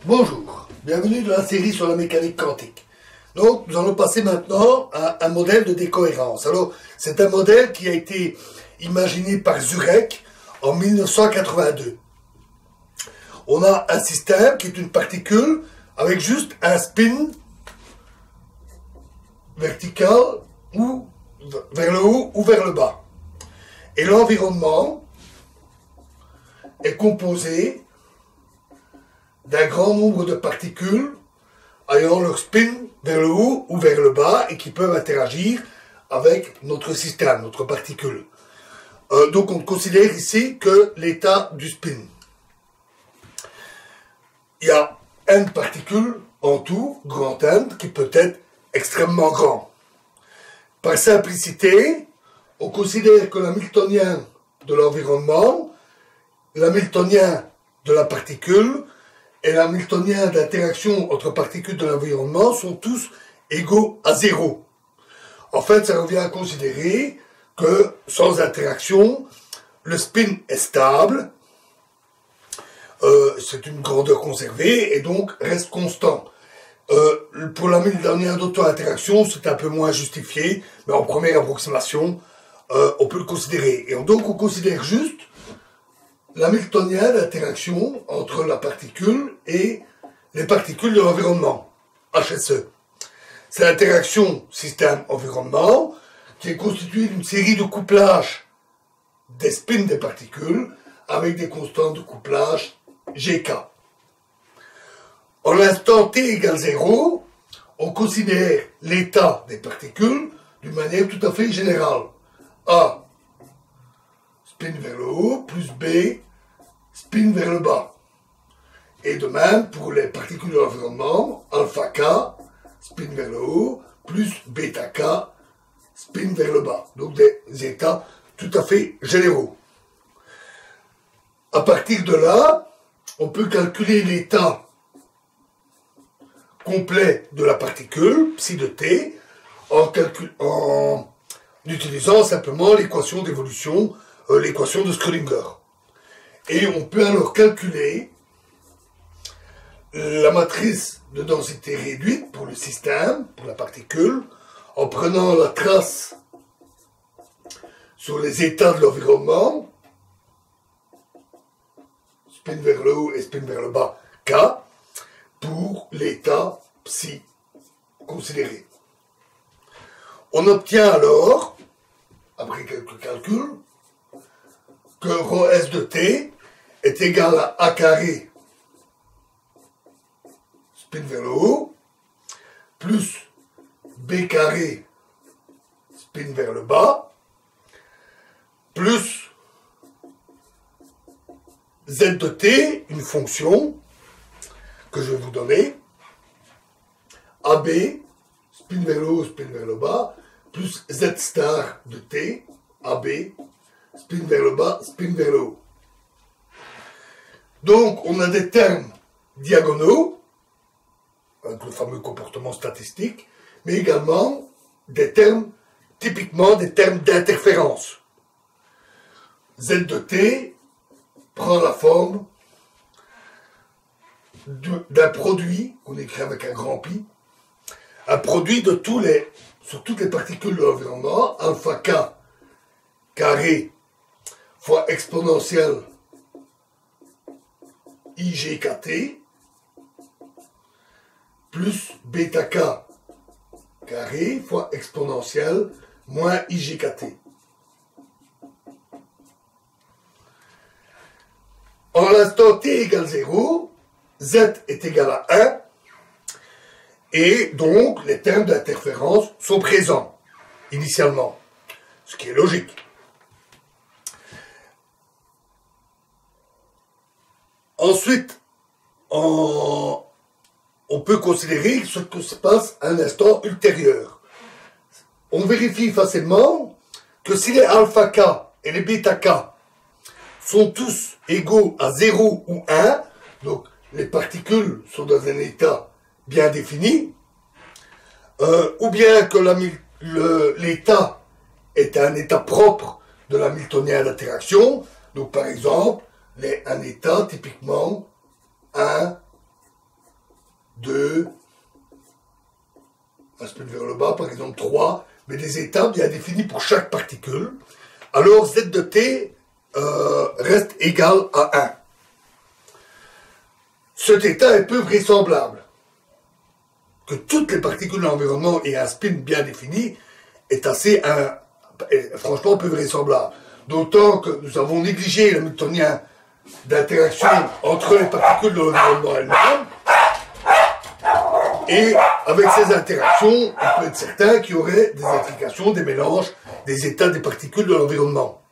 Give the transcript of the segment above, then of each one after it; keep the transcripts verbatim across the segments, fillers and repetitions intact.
Bonjour, bienvenue dans la série sur la mécanique quantique. Donc, nous allons passer maintenant à un modèle de décohérence. Alors, c'est un modèle qui a été imaginé par Zurek en mille neuf cent quatre-vingt-deux. On a un système qui est une particule avec juste un spin vertical ou vers le haut ou vers le bas. Et l'environnement est composé d'un grand nombre de particules ayant leur spin vers le haut ou vers le bas et qui peuvent interagir avec notre système, notre particule. Euh, donc on considère ici que l'état du spin. Il y a n particules en tout, grand N, qui peut être extrêmement grand. Par simplicité, on considère que l'hamiltonien de l'environnement, l'hamiltonien de la particule et l'hamiltonien d'interaction entre particules de l'environnement sont tous égaux à zéro. En fait, ça revient à considérer que sans interaction, le spin est stable, euh, c'est une grandeur conservée et donc reste constant. Euh, pour l'hamiltonien d'auto-interaction, c'est un peu moins justifié, mais en première approximation, euh, on peut le considérer. Et donc on considère juste l'hamiltonien d'interaction entre la particule et les particules de l'environnement, H S E. C'est l'interaction système-environnement qui est constituée d'une série de couplages des spins des particules avec des constantes de couplage G K. En l'instant t égale zéro, on considère l'état des particules d'une manière tout à fait générale. A spin vers le haut, plus B, spin vers le bas. Et de même, pour les particules de l'environnement, alpha K, spin vers le haut, plus bêta K, spin vers le bas. Donc des états tout à fait généraux. À partir de là, on peut calculer l'état complet de la particule, psi de t, en, calcul en utilisant simplement l'équation d'évolution, euh, l'équation de Schrödinger. Et on peut alors calculer la matrice de densité réduite pour le système, pour la particule, en prenant la trace sur les états de l'environnement, spin vers le haut et spin vers le bas, K, pour l'état psi considéré. On obtient alors, après quelques calculs, que rho S de t est égal à A carré spin vers le haut, plus B carré spin vers le bas, plus Z de t, une fonction que je vais vous donner, A B, spin vers le haut, spin vers le bas, plus Z star de t, A B, spin vers le bas, spin vers le haut. Donc, on a des termes diagonaux, avec le fameux comportement statistique, mais également des termes, typiquement des termes d'interférence. Z de t prend la forme d'un produit, qu'on écrit avec un grand pi, un produit de tous les, sur toutes les particules de l'environnement, alpha K carré fois exponentielle I G K T plus bêta K carré fois exponentielle moins I G K T. En l'instant t égale zéro, Z est égal à un, et donc les termes d'interférence sont présents, initialement, ce qui est logique. Ensuite, on, on peut considérer ce que se passe à un instant ultérieur. On vérifie facilement que si les alpha K et les bêta K sont tous égaux à zéro ou un, donc les particules sont dans un état bien défini, euh, ou bien que l'état est un état propre de l'hamiltonien d'interaction, donc par exemple, les, un état typiquement un, trois, mais des états bien définis pour chaque particule, alors Z de t euh, reste égal à un. Cet état est peu vraisemblable. Que toutes les particules de l'environnement aient un spin bien défini est assez, un, est franchement, peu vraisemblable. D'autant que nous avons négligé le Hamiltonien d'interaction entre les particules de l'environnement elles-mêmes. Et avec ces interactions, on peut être certain qu'il y aurait des intrications, des mélanges, des états des particules de l'environnement.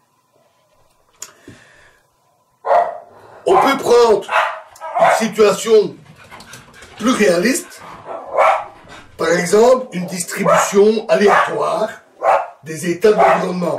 On peut prendre une situation plus réaliste, par exemple une distribution aléatoire des états de l'environnement.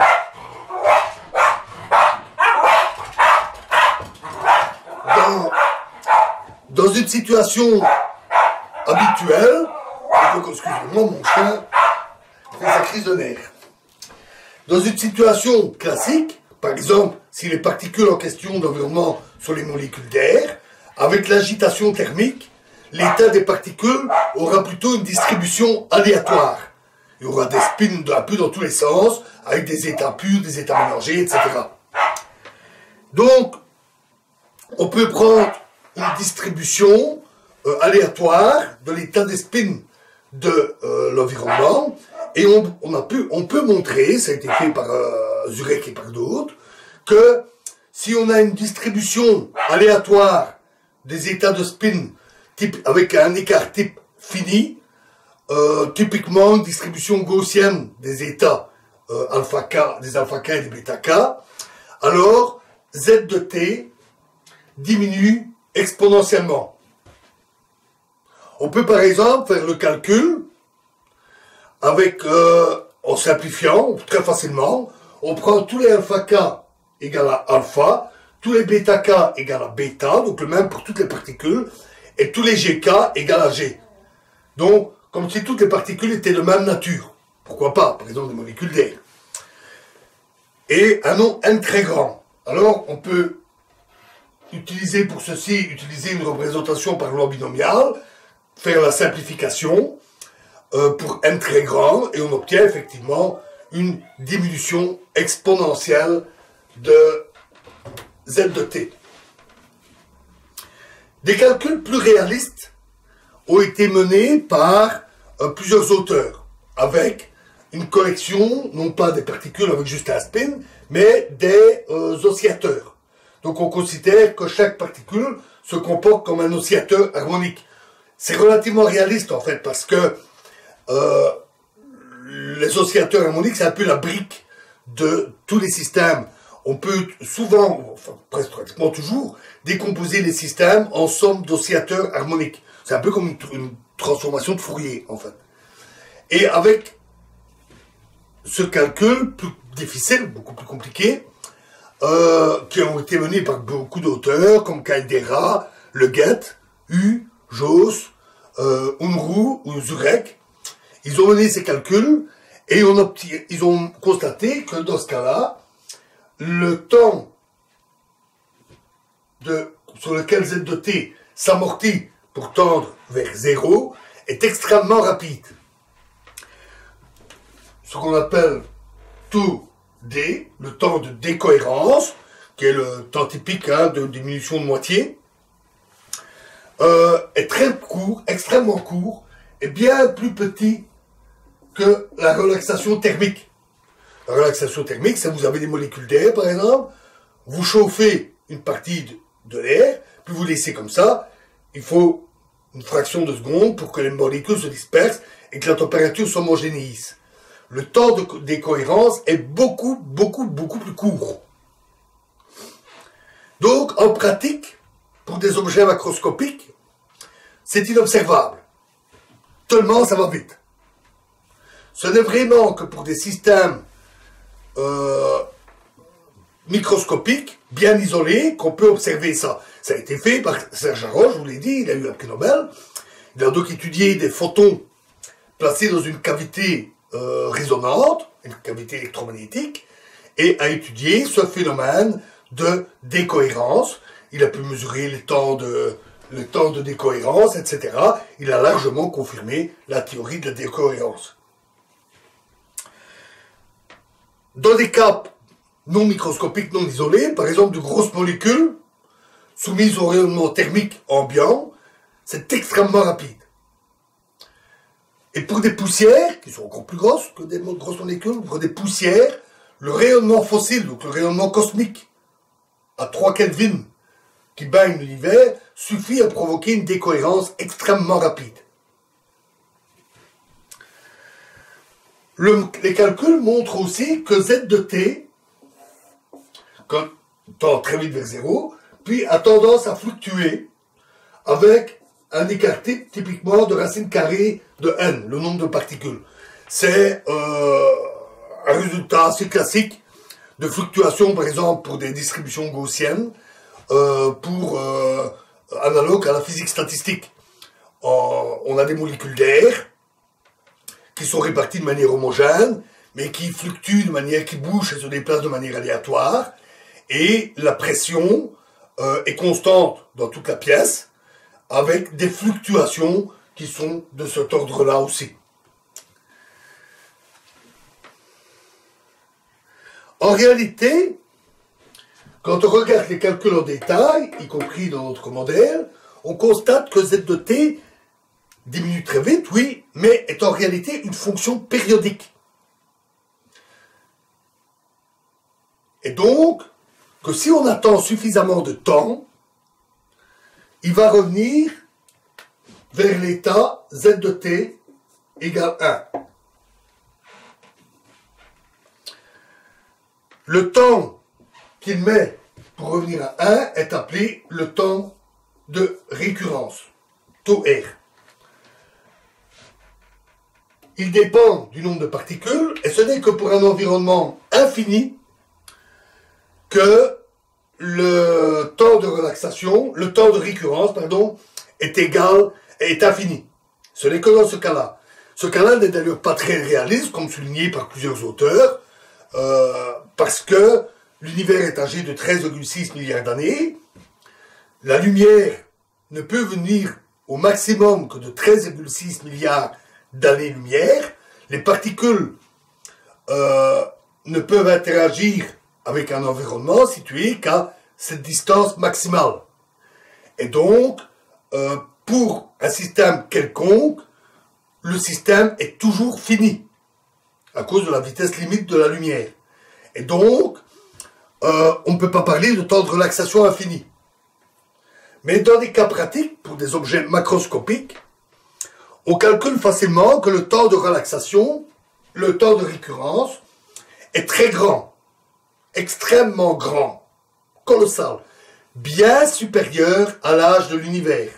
Dans, dans une situation habituelle, excusez-moi, mon chien fait sa crise de nerfs. Dans une situation classique, par exemple, si les particules en question d'environnement sont les molécules d'air, avec l'agitation thermique, l'état des particules aura plutôt une distribution aléatoire. Il y aura des spins un peu dans tous les sens, avec des états purs, des états mélangés, et cetera. Donc, on peut prendre une distribution euh, aléatoire de l'état des spins de euh, l'environnement, et on, on, a pu, on peut montrer, ça a été fait par euh, Zurek et par d'autres, que si on a une distribution aléatoire des états de spin type, avec un écart type fini, euh, typiquement une distribution gaussienne des états euh, alpha K, des alpha K et des bêta K, alors Z de t diminue exponentiellement. On peut par exemple faire le calcul avec, euh, en simplifiant très facilement, on prend tous les alpha K égale à alpha, tous les bêta K égale à bêta, donc le même pour toutes les particules, et tous les G K égale à G. Donc, comme si toutes les particules étaient de même nature. Pourquoi pas, par exemple des molécules d'air. Et un nom n très grand. Alors, on peut utiliser pour ceci, utiliser une représentation par loi binomiale, faire la simplification euh, pour n très grand, et on obtient effectivement une diminution exponentielle de Z de t. Des calculs plus réalistes ont été menés par euh, plusieurs auteurs, avec une collection, non pas des particules avec juste un spin, mais des euh, oscillateurs. Donc on considère que chaque particule se comporte comme un oscillateur harmonique. C'est relativement réaliste en fait, parce que euh, les oscillateurs harmoniques, c'est un peu la brique de tous les systèmes. On peut souvent, enfin presque pratiquement toujours, décomposer les systèmes en somme d'oscillateurs harmoniques. C'est un peu comme une, une transformation de Fourier, en fait. Et avec ce calcul plus difficile, beaucoup plus compliqué, euh, qui ont été menés par beaucoup d'auteurs, comme Caldera, Le Guet, Hu, Joos, euh, Unruh ou Zurek, ils ont mené ces calculs et on obtient, ils ont constaté que dans ce cas-là, le temps de, sur lequel Z de t s'amortit pour tendre vers zéro est extrêmement rapide. Ce qu'on appelle taux D, le temps de décohérence, qui est le temps typique hein, de diminution de moitié, euh, est très court, extrêmement court, et bien plus petit que la relaxation thermique. La relaxation thermique, c'est vous avez des molécules d'air, par exemple, vous chauffez une partie de, de l'air, puis vous laissez comme ça, il faut une fraction de seconde pour que les molécules se dispersent et que la température s'homogénéise. Le temps de décohérence est beaucoup, beaucoup, beaucoup plus court. Donc, en pratique, pour des objets macroscopiques, c'est inobservable. Tellement ça va vite. Ce n'est vraiment que pour des systèmes euh, microscopiques, bien isolés, qu'on peut observer ça. Ça a été fait par Serge Haroche, je vous l'ai dit, il a eu un prix Nobel. Il a donc étudié des photons placés dans une cavité euh, résonante, une cavité électromagnétique, et a étudié ce phénomène de décohérence. Il a pu mesurer les temps de, le temps de décohérence, et cetera. Il a largement confirmé la théorie de la décohérence. dans des cas non microscopiques, non isolés, par exemple de grosses molécules soumises au rayonnement thermique ambiant, c'est extrêmement rapide. Et pour des poussières, qui sont encore plus grosses que des grosses molécules, pour des poussières, le rayonnement fossile, donc le rayonnement cosmique, à trois Kelvin, qui baigne l'univers, suffit à provoquer une décohérence extrêmement rapide. Le, les calculs montrent aussi que Z de T, quand tend très vite vers zéro, puis a tendance à fluctuer avec un écart type, typiquement de racine carrée de n, le nombre de particules. C'est euh, un résultat assez classique de fluctuation, par exemple, pour des distributions gaussiennes, euh, pour euh, analogue à la physique statistique. Euh, on a des molécules d'air qui sont réparties de manière homogène, mais qui fluctuent de manière, qui bougent et se déplacent de manière aléatoire, et la pression euh, est constante dans toute la pièce, avec des fluctuations qui sont de cet ordre-là aussi. En réalité, quand on regarde les calculs en détail, y compris dans notre modèle, on constate que Z de T diminue très vite, oui, mais est en réalité une fonction périodique. Et donc, que si on attend suffisamment de temps, il va revenir vers l'état Z de T égale un. Le temps qu'il met pour revenir à un est appelé le temps de récurrence, taux R. Il dépend du nombre de particules, et ce n'est que pour un environnement infini que le temps de relaxation, le temps de récurrence, pardon, est égal, est infini. Ce n'est que dans ce cas-là. Ce cas-là n'est d'ailleurs pas très réaliste, comme souligné par plusieurs auteurs, euh, parce que l'univers est âgé de treize virgule six milliards d'années. La lumière ne peut venir au maximum que de treize virgule six milliards d'années-lumière. Les particules euh, ne peuvent interagir avec un environnement situé qu'à cette distance maximale. Et donc, euh, pour un système quelconque, le système est toujours fini, à cause de la vitesse limite de la lumière. Et donc, euh, on ne peut pas parler de temps de relaxation infini. Mais dans des cas pratiques, pour des objets macroscopiques, on calcule facilement que le temps de relaxation, le temps de récurrence, est très grand. Extrêmement grand, colossal, bien supérieur à l'âge de l'univers.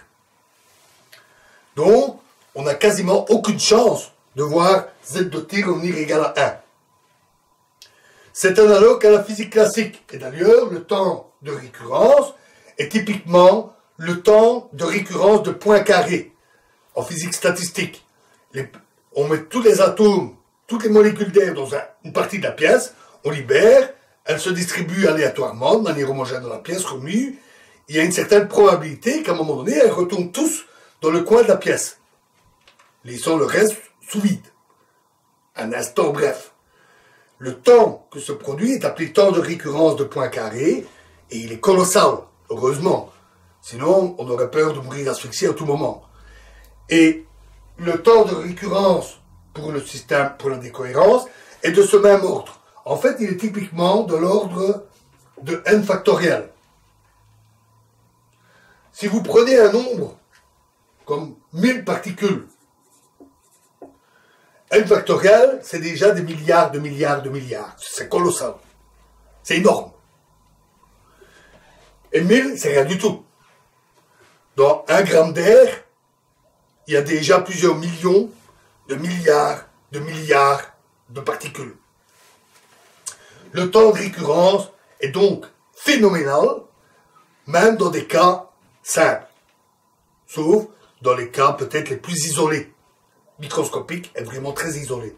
Donc, on n'a quasiment aucune chance de voir Z de T revenir égal à un. C'est analogue à la physique classique, et d'ailleurs, le temps de récurrence est typiquement le temps de récurrence de points carrés en physique statistique. Les, on met tous les atomes, toutes les molécules d'air dans un, une partie de la pièce, on libère, elles se distribuent aléatoirement, de manière homogène dans la pièce, remue. Il y a une certaine probabilité qu'à un moment donné, elles retournent tous dans le coin de la pièce, laissant le reste sous vide. Un instant bref. Le temps que se produit est appelé temps de récurrence de points carrés, et il est colossal, heureusement. Sinon, on aurait peur de mourir asphyxié à tout moment. Et le temps de récurrence pour le système, pour la décohérence, est de ce même ordre. En fait, il est typiquement de l'ordre de n factoriel. Si vous prenez un nombre comme mille particules, n factoriel, c'est déjà des milliards de milliards de milliards. C'est colossal. C'est énorme. Et mille, c'est rien du tout. Dans un gramme d'air, il y a déjà plusieurs millions de milliards de milliards de particules. Le temps de récurrence est donc phénoménal, même dans des cas simples, sauf dans les cas peut-être les plus isolés. Microscopique est vraiment très isolé.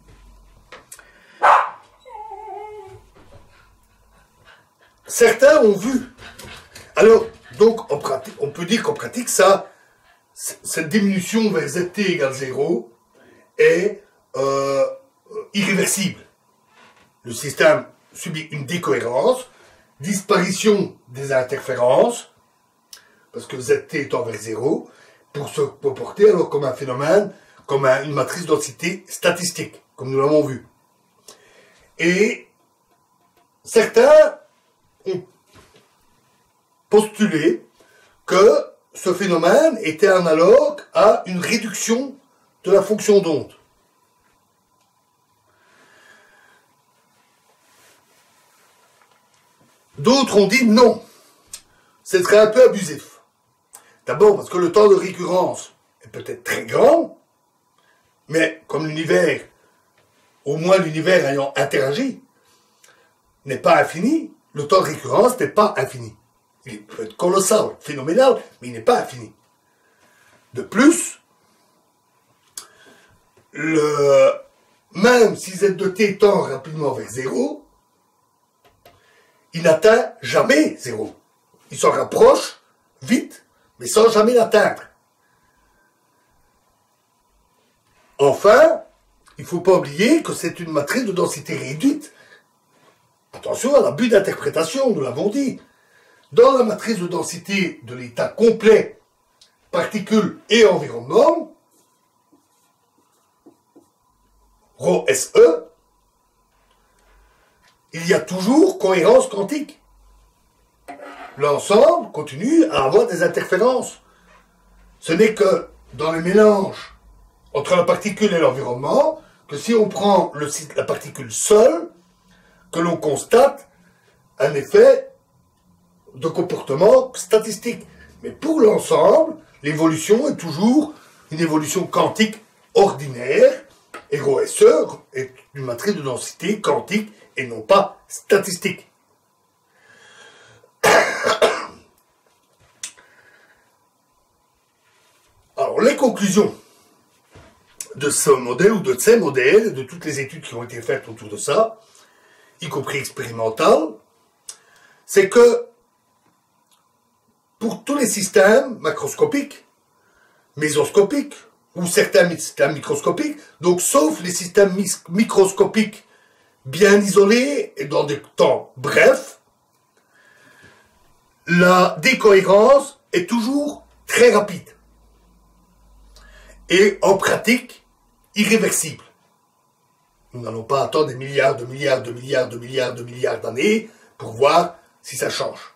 Certains ont vu. Alors, donc, en pratique, on peut dire qu'en pratique, ça, cette diminution vers Z T égale zéro est euh, irréversible. le système subit une décohérence, disparition des interférences, parce que Zt étant vers zéro, pour se comporter alors comme un phénomène, comme un, une matrice de densité statistique, comme nous l'avons vu. Et certains ont postulé que ce phénomène était analogue à une réduction de la fonction d'onde. D'autres ont dit non, ce serait un peu abusif. D'abord parce que le temps de récurrence est peut-être très grand, mais comme l'univers, au moins l'univers ayant interagi, n'est pas infini, le temps de récurrence n'est pas infini. Il peut être colossal, phénoménal, mais il n'est pas infini. De plus, le, même si Z de t tend rapidement vers zéro, il n'atteint jamais zéro. Il s'en rapproche vite, mais sans jamais l'atteindre. Enfin, il ne faut pas oublier que c'est une matrice de densité réduite. Attention à l'abus d'interprétation, nous l'avons dit. Dans la matrice de densité de l'état complet, particules et environnement, ρ S E, il y a toujours cohérence quantique. L'ensemble continue à avoir des interférences. Ce n'est que dans le mélange entre la particule et l'environnement que si on prend le, la particule seule, que l'on constate un effet de comportement statistique. Mais pour l'ensemble, l'évolution est toujours une évolution quantique ordinaire, et ρ S E est une matrice de densité quantique et non pas statistique. Alors, les conclusions de ce modèle ou de ces modèles, de toutes les études qui ont été faites autour de ça, y compris expérimentales, c'est que pour tous les systèmes macroscopiques, mésoscopiques, ou certains systèmes microscopiques, donc sauf les systèmes microscopiques bien isolés et dans des temps brefs, la décohérence est toujours très rapide et en pratique irréversible. Nous n'allons pas attendre des milliards de milliards de milliards de milliards de milliards d'années pour voir si ça change.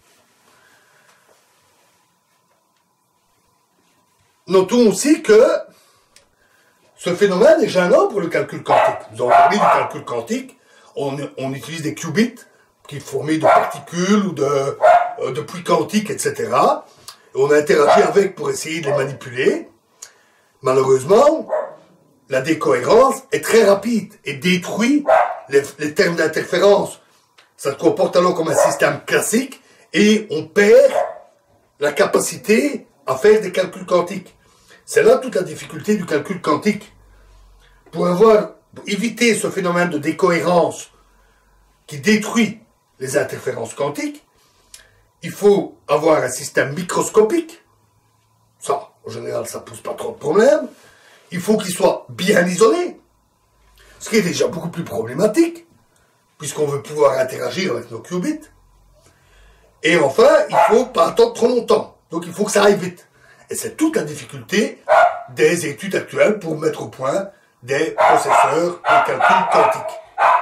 Notons aussi que ce phénomène est gênant pour le calcul quantique. Nous avons parlé du calcul quantique, on, on utilise des qubits qui sont formés de particules ou de, euh, de puits quantiques, et cetera. Et on interagit avec pour essayer de les manipuler. Malheureusement, la décohérence est très rapide et détruit les, les termes d'interférence. Ça se comporte alors comme un système classique et on perd la capacité à faire des calculs quantiques. C'est là toute la difficulté du calcul quantique. Pour avoir, pour éviter ce phénomène de décohérence qui détruit les interférences quantiques, il faut avoir un système microscopique. Ça, en général, ça ne pose pas trop de problèmes. Il faut qu'il soit bien isolé, ce qui est déjà beaucoup plus problématique, puisqu'on veut pouvoir interagir avec nos qubits. Et enfin, il ne faut pas attendre trop longtemps. Donc il faut que ça aille vite. Et c'est toute la difficulté des études actuelles pour mettre au point des processeurs de calcul quantique.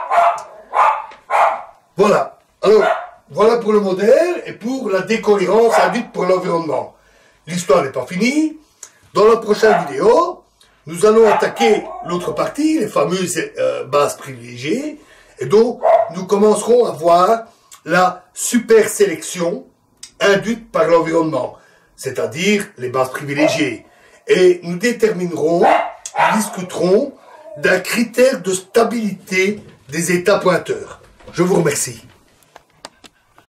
Voilà. Alors, voilà pour le modèle et pour la décohérence induite pour l'environnement. L'histoire n'est pas finie. Dans la prochaine vidéo, nous allons attaquer l'autre partie, les fameuses euh, bases privilégiées. Et donc, nous commencerons à voir la supersélection induite par l'environnement, c'est-à-dire les bases privilégiées. Et nous déterminerons, nous discuterons d'un critère de stabilité des états pointeurs. Je vous remercie.